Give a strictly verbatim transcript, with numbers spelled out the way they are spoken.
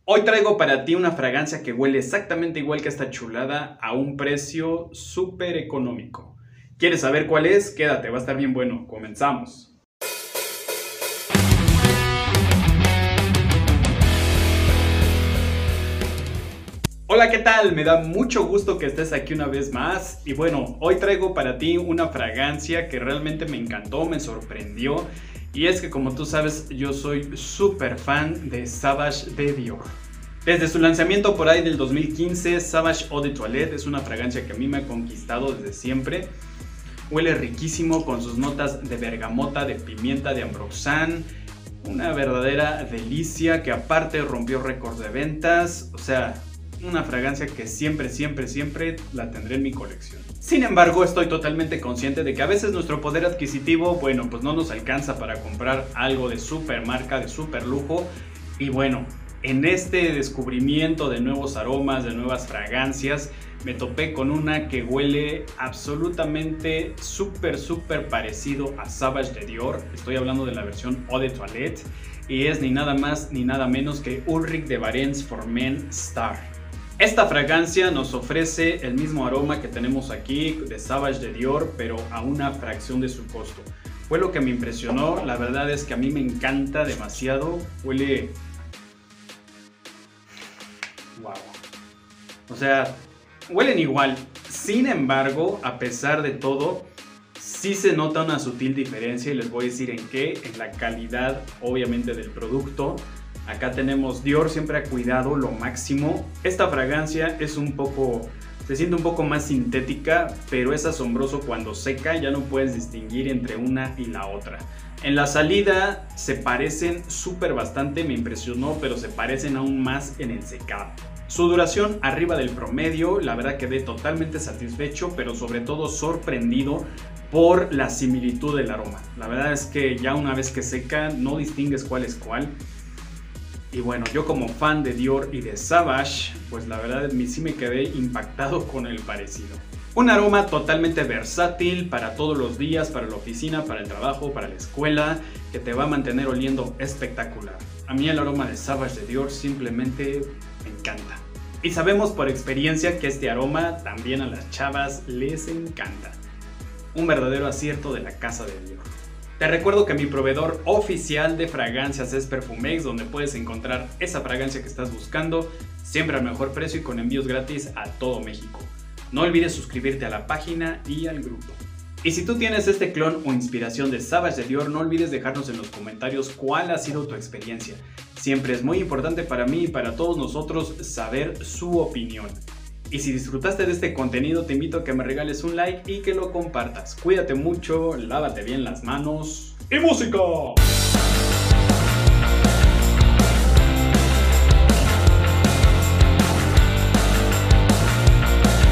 Hoy traigo para ti una fragancia que huele exactamente igual que esta chulada a un precio súper económico. ¿Quieres saber cuál es? Quédate, va a estar bien bueno. Comenzamos. Hola, ¿qué tal? Me da mucho gusto que estés aquí una vez más. Y bueno, hoy traigo para ti una fragancia que realmente me encantó, me sorprendió. Y es que, como tú sabes, yo soy súper fan de Sauvage de Dior. Desde su lanzamiento por ahí del dos mil quince, Sauvage Eau de Toilette es una fragancia que a mí me ha conquistado desde siempre. Huele riquísimo con sus notas de bergamota, de pimienta, de ambroxan. Una verdadera delicia que aparte rompió récord de ventas. O sea, una fragancia que siempre, siempre, siempre la tendré en mi colección. Sin embargo, estoy totalmente consciente de que a veces nuestro poder adquisitivo, bueno, pues no nos alcanza para comprar algo de super marca, de super lujo. Y bueno, en este descubrimiento de nuevos aromas, de nuevas fragancias, me topé con una que huele absolutamente súper, súper parecido a Sauvage de Dior. Estoy hablando de la versión Eau de Toilette y es ni nada más ni nada menos que Ulrich de Varenne for Men Star. Esta fragancia nos ofrece el mismo aroma que tenemos aquí de Sauvage de Dior, pero a una fracción de su costo. Fue lo que me impresionó, la verdad es que a mí me encanta demasiado, huele... wow. O sea, huelen igual. Sin embargo, a pesar de todo, sí se nota una sutil diferencia y les voy a decir en qué, en la calidad obviamente del producto. Acá tenemos Dior, siempre ha cuidado lo máximo. Esta fragancia es un poco, se siente un poco más sintética, pero es asombroso cuando seca, ya no puedes distinguir entre una y la otra. En la salida se parecen súper bastante, me impresionó, pero se parecen aún más en el secado. Su duración arriba del promedio, la verdad quedé totalmente satisfecho, pero sobre todo sorprendido por la similitud del aroma. La verdad es que ya una vez que seca no distingues cuál es cuál. Y bueno, yo como fan de Dior y de Sauvage, pues la verdad sí me quedé impactado con el parecido. Un aroma totalmente versátil para todos los días, para la oficina, para el trabajo, para la escuela, que te va a mantener oliendo espectacular. A mí el aroma de Sauvage de Dior simplemente me encanta. Y sabemos por experiencia que este aroma también a las chavas les encanta. Un verdadero acierto de la casa de Dior. Te recuerdo que mi proveedor oficial de fragancias es Perfumex, donde puedes encontrar esa fragancia que estás buscando, siempre al mejor precio y con envíos gratis a todo México. No olvides suscribirte a la página y al grupo. Y si tú tienes este clon o inspiración de Sauvage de Dior, no olvides dejarnos en los comentarios cuál ha sido tu experiencia. Siempre es muy importante para mí y para todos nosotros saber su opinión. Y si disfrutaste de este contenido, te invito a que me regales un like y que lo compartas. Cuídate mucho, lávate bien las manos y ¡música!